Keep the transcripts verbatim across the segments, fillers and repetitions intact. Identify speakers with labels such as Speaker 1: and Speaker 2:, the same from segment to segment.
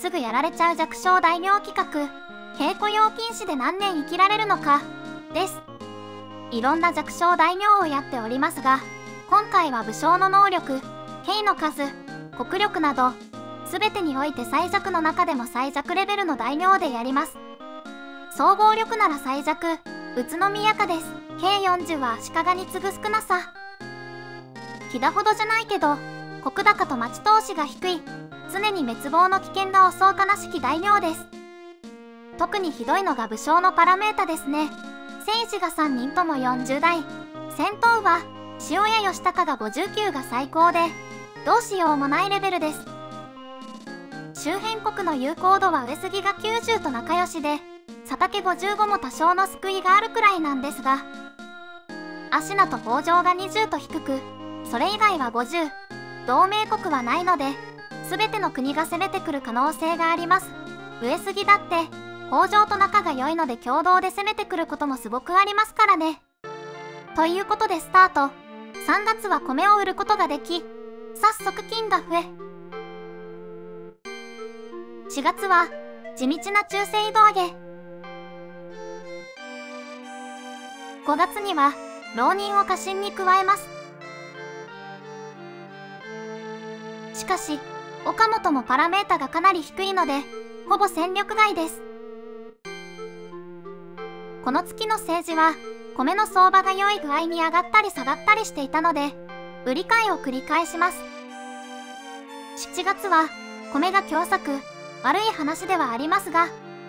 Speaker 1: すぐやられちゃう弱小大名企画、稽古用禁止で何年生きられるのか、です。いろんな弱小大名をやっておりますが、今回は武将の能力、兵の数、国力など、すべてにおいて最弱の中でも最弱レベルの大名でやります。総合力なら最弱、宇都宮家です。計よんじゅうは足利に次ぐ少なさ。飛騨ほどじゃないけど、石高と町通しが低い、常に滅亡の危険が襲う悲しき大名です。特にひどいのが武将のパラメータですね。戦士がさんにんともよんじゅう代。戦闘は、塩谷義高がごじゅうきゅうが最高で、どうしようもないレベルです。周辺国の友好度は上杉がきゅうじゅうと仲良しで、佐竹ごじゅうごも多少の救いがあるくらいなんですが、芦名と北条がにじゅうと低く、それ以外はごじゅう。同盟国はないので、全ての国が攻めてくる可能性があります。上杉だって、北条と仲が良いので共同で攻めてくることもすごくありますからね。ということでスタート。さんがつは米を売ることができ、早速金が増え、しがつは地道な中性移動上げ、ごがつには浪人を家臣に加えます。しかし、岡本もパラメータがかなり低いので、ほぼ戦力外です。この月の政治は、米の相場が良い具合に上がったり下がったりしていたので、売り買いを繰り返します。しちがつは、米が凶作、悪い話ではありますが、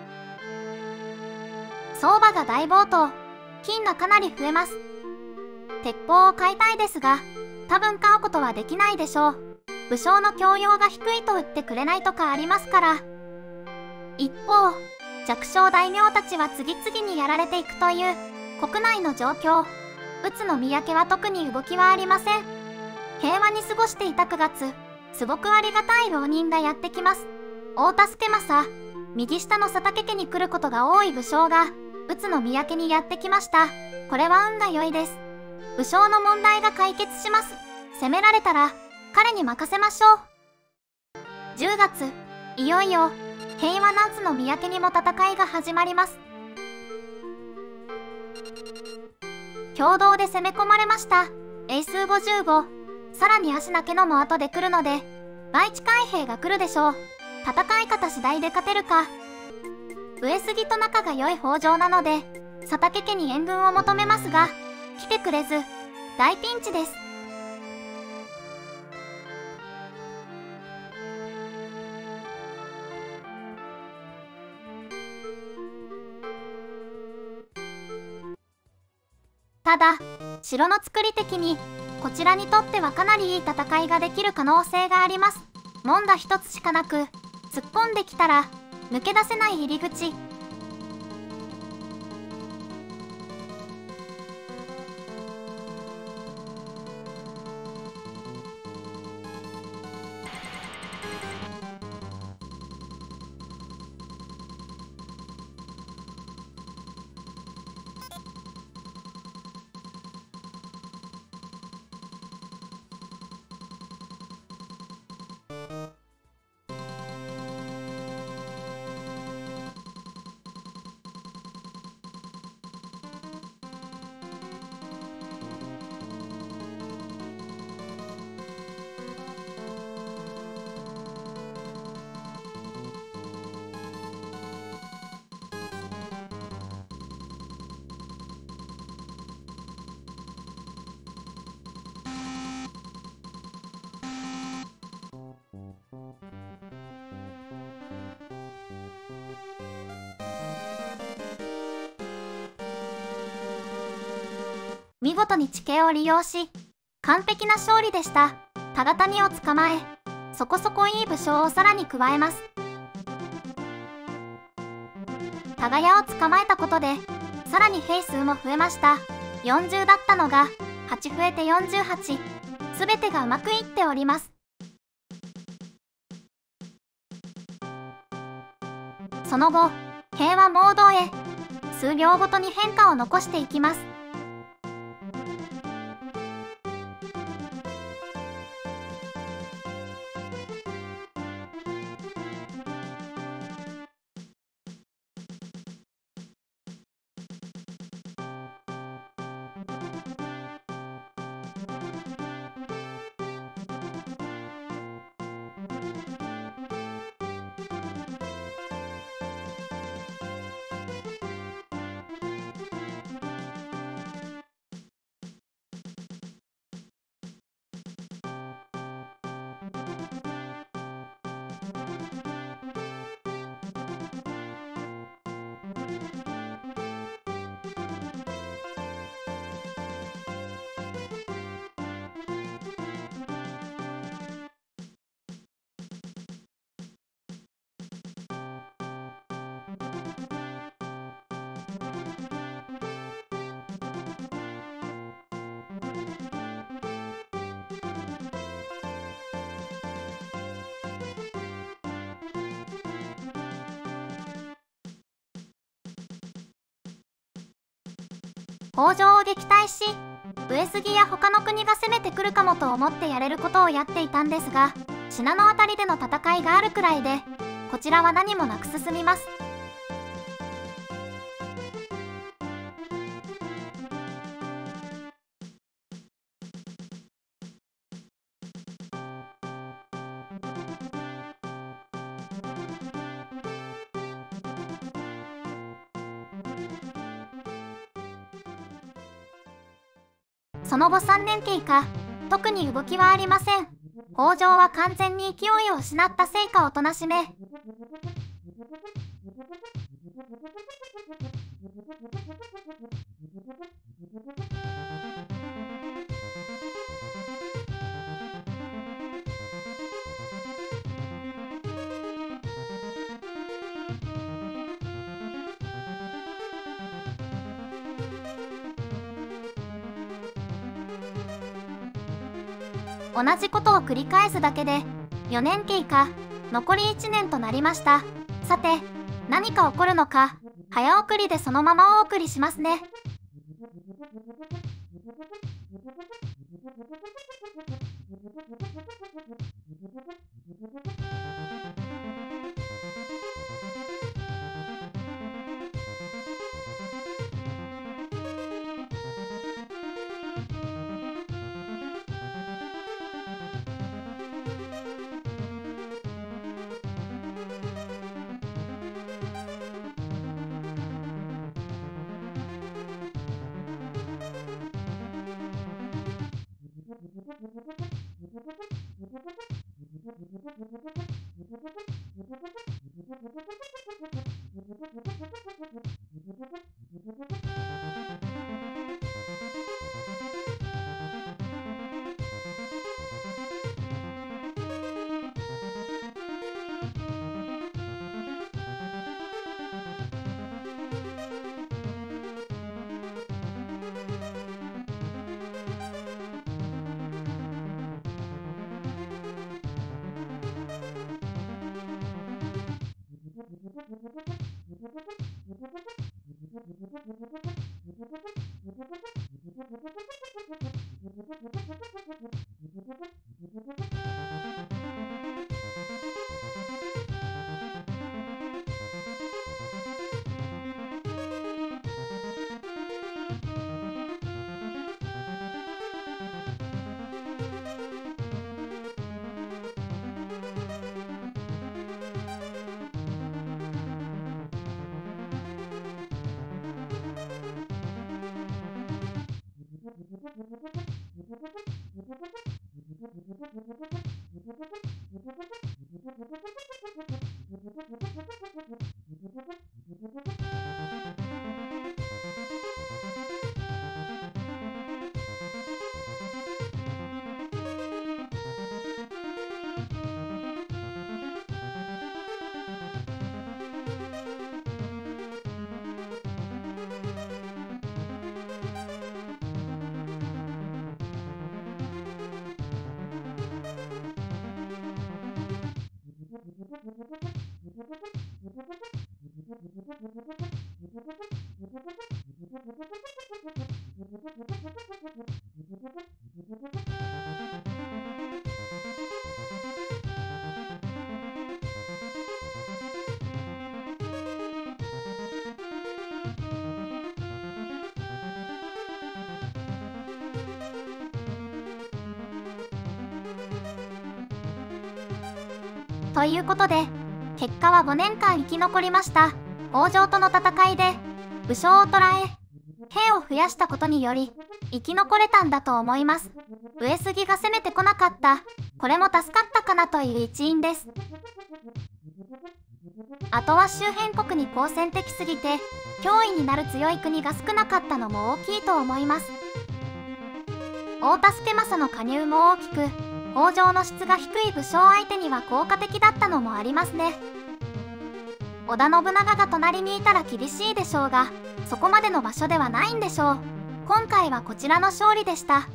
Speaker 1: 相場が大暴騰、金がかなり増えます。鉄砲を買いたいですが、多分買うことはできないでしょう。武将の教養が低いと売ってくれないとかありますから。一方、弱小大名たちは次々にやられていくという国内の状況。宇都宮家は特に動きはありません。平和に過ごしていたくがつ、すごくありがたい浪人がやってきます。大田助政、右下の佐竹家に来ることが多い武将が、宇都宮家にやってきました。これは運が良いです。武将の問題が解決します。攻められたら、彼に任せましょう。じゅうがつ、いよいよ、平和な宇都宮家にも戦いが始まります。共同で攻め込まれました。英数ごじゅうご。さらに芦名家のも後で来るので、外地海兵が来るでしょう。戦い方次第で勝てるか。上杉と仲が良い北条なので、佐竹家に援軍を求めますが、来てくれず、大ピンチです。ただ、城の作り的に、こちらにとってはかなりいい戦いができる可能性があります。門が一つしかなく、突っ込んできたら、抜け出せない入り口。見事に地形を利用し、完璧な勝利でした。田形にを捕まえ、そこそこいい武将をさらに加えます。田ヶ谷を捕まえたことで、さらに兵数も増えました。よんじゅうだったのが、はち増えてよんじゅうはち。すべてがうまくいっております。その後、平和モードへ、数秒ごとに変化を残していきます。 北条を撃退し、上杉や他の国が攻めてくるかもと思ってやれることをやっていたんですが、信濃あたりでの戦いがあるくらいで、こちらは何もなく進みます。その後さんねん経過、特に動きはありません。北条は完全に勢いを失ったせいかおとなしめ。同じことを繰り返すだけでよねん経過、残りいちねんとなりました。さて、何か起こるのか、早送りでそのままお送りしますね。ということで、結果はごねんかん生き残りました北条との戦いで武将を捕らえ、兵を増やしたことにより生き残れたんだと思います。上杉が攻めてこなかった、これも助かったかなという一因です。あとは周辺国に好戦的すぎて脅威になる強い国が少なかったのも大きいと思います。大田助政の加入も大きく、北条の質が低い武将相手には効果的だったのもありますね。織田信長が隣にいたら厳しいでしょうが、そこまでの場所ではないんでしょう。今回はこちらの勝利でした。